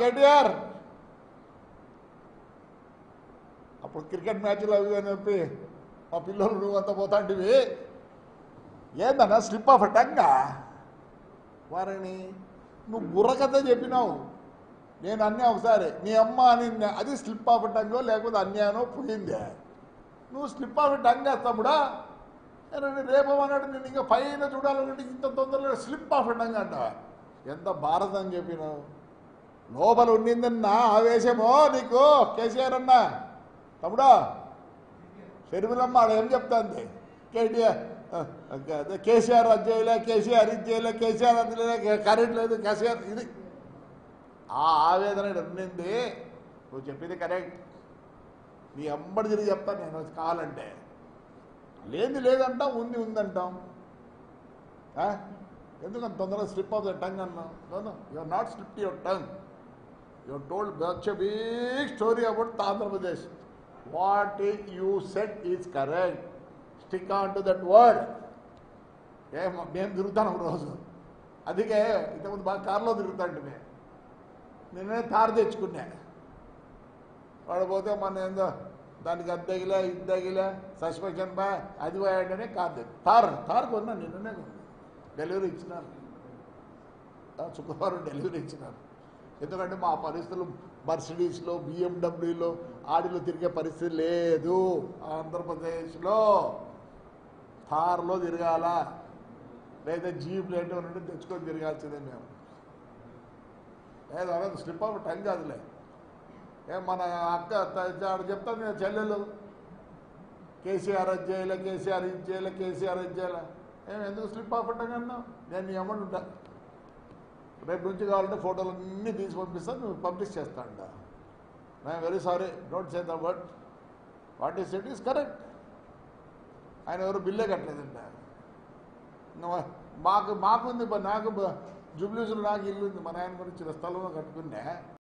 కేటీఆర్ అప్పుడు క్రికెట్ మ్యాచ్లు అవి అని చెప్పి మా పిల్లలు నువ్వు అంతా పోతాంటివి ఏందన్నా స్లిప్ ఆఫ్ టంగా వారిని నువ్వు బుర్రకథ చెప్పినావు నేను అన్నా ఒకసారి నీ అమ్మ అని అది స్లిప్ ఆఫ్ టంగో లేకపోతే అన్యానో పోయిందే నువ్వు స్లిప్ ఆఫ్ టంగ్ వేస్తాముడా రేపు అన్నాడు నేను ఇంకా పైన చూడాలంటే ఇంత తొందరగా స్లిప్ ఆఫ్ టంగ్ అంటావా ఎంత భారతం అని చెప్పినావు లోపల ఉండిందన్న ఆవేశమో నీకు కేసీఆర్ అన్నా తమ్ముడా షర్మిలమ్మ ఆడ ఏం చెప్తాంది కేటీఆర్ కేసీఆర్ అది చేయలే కేసీఆర్ ఇది చేయలే కేసీఆర్ అది లేదు కరెంట్ లేదు కేసీఆర్ ఇది ఆ ఆవేదన ఉండింది నువ్వు చెప్పింది కరెక్ట్ నీ అంబడి తిరిగి చెప్తాను నేను కావాలంటే లేని లేదంటాం ఉంది ఉందంటాం ఎందుకంత తొందరగా స్లిప్ ఆఫ్ ద టంగ్ అన్నావు you are not slip your tongue you told such a big story about Andhra Pradesh what you said is correct stick on to that word మేము తిరుగుతాను రోజు అందుకే ఇంతకుముందు బాగా కారులో తిరుగుతాంటే నేనే తారు తెచ్చుకున్నా వాడు పోతే మన ఏందో దానికి అది తగిలే ఇది తగిలే సస్పెన్షన్ బా అది పోయాడనే కాదు తారు కొన్నా నిన్ననే కొన్నా డెలివరీ ఇచ్చినాను శుక్రవారం డెలివరీ ఇచ్చినాను ఎందుకంటే మా పరిస్థితులు మర్సిడీస్లో బిఎండబ్ల్యూలో ఆడిలో తిరిగే పరిస్థితి లేదు ఆంధ్రప్రదేశ్లో తార్లో తిరగాల లేదా జీప్లు ఏంటో నుండి తెచ్చుకొని తిరగాల్సిందే మేము లేదు స్లిప్ ఆఫ్ టైం కాదులే మన అక్క చెప్తాను నేను చెల్లెలు కేసీఆర్ అది చేయలే కేసీఆర్ ఇది చేయలే కేసీఆర్ ఇది చేయలే ఎందుకు స్లిప్ ఆఫ్ అన్నావు నేను నీ అమౌంట్ ఉంటా రేపు నుంచి కావాలంటే ఫోటోలు అన్నీ తీసి పంపిస్తాను నువ్వు పంపించేస్తాంట I'm very sorry don't say the word what is it is correct ఆయన ఎవరు బిల్లే కట్టలేదంట మాకుంది నాకు జూబ్లీస్లో నాకు ఇల్లు ఉంది మా నాయన గురించి స్థలంలో కట్టుకున్నా